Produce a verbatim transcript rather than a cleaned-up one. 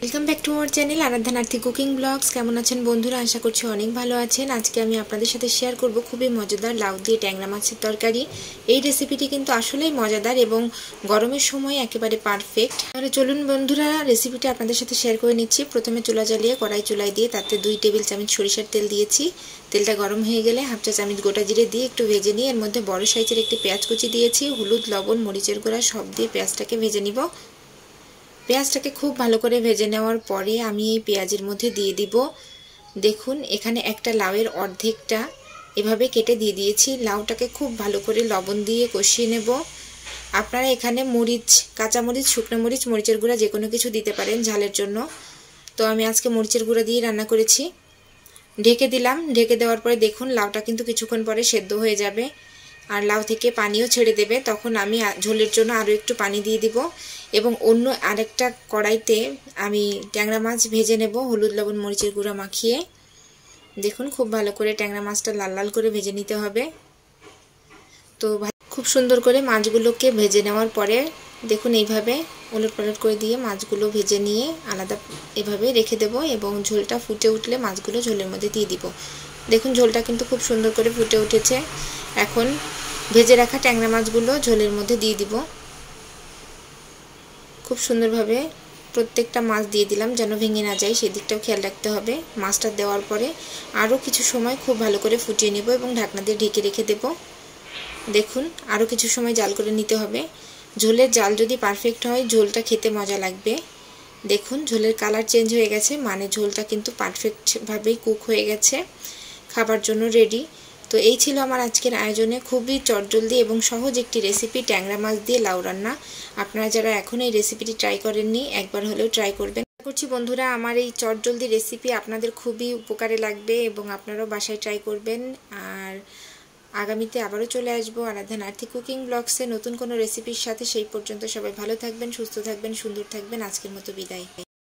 Welcome back to our channel Aaradhya नार्थी cooking vlogs. केमन आছেন बंधुरा? आशा करছি অনেক ভালো আছেন। আজকে আমি আপনাদের সাথে শেয়ার করব খুবই মজাদার লাউ দিয়ে ট্যাংরা মাছের তরকারি। এই রেসিপিটি কিন্তু আসলেই মজাদার এবং গরমের সময় একেবারে পারফেক্ট। তাহলে চলুন বন্ধুরা রেসিপিটি আপনাদের সাথে শেয়ার করে নিচ্ছি। প্রথমে চুলা জ্বালিয়ে কড়াই চুলায় দিয়ে তাতে দুই টেবিল চামচ সরিষার তেল দিয়েছি। তেলটা গরম হয়ে গেলে হাফ চা চামচ গোটা জিরে দিয়ে একটু ভেজে নিয়ে এর মধ্যে বড় সাইজের একটি পেঁয়াজ কুচি দিয়েছি। হলুদ, লবণ, মরিচের গুঁড়া সব দিয়ে পেঁয়াজটাকে ভেজে নিব। পেঁয়াজটাকে খুব ভালো করে ভেজে নেওয়ার পরে আমি এই পেঁয়াজের মধ্যে দিয়ে দিব, দেখুন এখানে একটা লাউয়ের অর্ধেকটা এভাবে কেটে দিয়ে দিয়েছি। লাউটাকে খুব ভালো করে লবণ দিয়ে কষিয়ে নেব। আপনারা এখানে মরিচ, কাঁচা মরিচ, শুকনো মরিচ, মরিচের গুঁড়া যে কোনো কিছু দিতে পারেন ঝালের জন্য। তো আমি আজকে মরিচের গুঁড়া দিয়ে রান্না করেছি। ঢেকে দিলাম। ঢেকে দেওয়ার পরে দেখুন লাউটা কিন্তু কিছুক্ষণ পরে সেদ্ধ হয়ে যাবে আর লাউ থেকে পানিও ছেড়ে দেবে। তখন আমি ঝোলের জন্য আরও একটু পানি দিয়ে দিব এবং অন্য আরেকটা কড়াইতে আমি ট্যাংরা মাছ ভেজে নেব হলুদ, লবণ, মরিচের গুঁড়া মাখিয়ে। দেখুন খুব ভালো করে ট্যাংরা মাছটা লাল লাল করে ভেজে নিতে হবে। তো খুব সুন্দর করে মাছগুলোকে ভেজে নেওয়ার পরে দেখুন এইভাবে ওলট পালট করে দিয়ে মাছগুলো ভেজে নিয়ে আলাদা এভাবে রেখে দেব এবং ঝোলটা ফুটে উঠলে মাছগুলো ঝোলের মধ্যে দিয়ে দিব। দেখুন ঝোলটা কিন্তু খুব সুন্দর করে ফুটে উঠেছে। এখন ভেজে রাখা ট্যাংরা মাছগুলো ঝোলের মধ্যে দিয়ে দিব। খুব সুন্দরভাবে প্রত্যেকটা মাছ দিয়ে দিলাম যেন ভেঙে না যায়, সেই দিকটাও খেয়াল রাখতে হবে। মাছটা দেওয়ার পরে আরও কিছু সময় খুব ভালো করে ফুটিয়ে নেব এবং ঢাকনা দিয়ে ঢেকে রেখে দেব। দেখুন আরও কিছু সময় জাল করে নিতে হবে। ঝোলের জাল যদি পারফেক্ট হয় ঝোলটা খেতে মজা লাগবে। দেখুন ঝোলের কালার চেঞ্জ হয়ে গেছে, মানে ঝোলটা কিন্তু পারফেক্টভাবেই কুক হয়ে গেছে, খাবার জন্য রেডি। তো এই ছিল আমার আজকের আয়োজনে খুবই চটজলদি এবং সহজ একটি রেসিপি, ট্যাংরা মাছ দিয়ে লাউ রান্না। আপনারা যারা এখন এই রেসিপিটি ট্রাই করেননি একবার হলেও ট্রাই করবেন। আশা করছি বন্ধুরা আমার এই চটজলদি রেসিপি আপনাদের খুবই উপকারে লাগবে এবং আপনারাও বাসায় ট্রাই করবেন। আর আগামীতে আবারও চলে আসবো আরাধ্যা নার্থী কুকিং ব্লগসে নতুন কোনো রেসিপির সাথে। সেই পর্যন্ত সবাই ভালো থাকবেন, সুস্থ থাকবেন, সুন্দর থাকবেন। আজকের মতো বিদায়।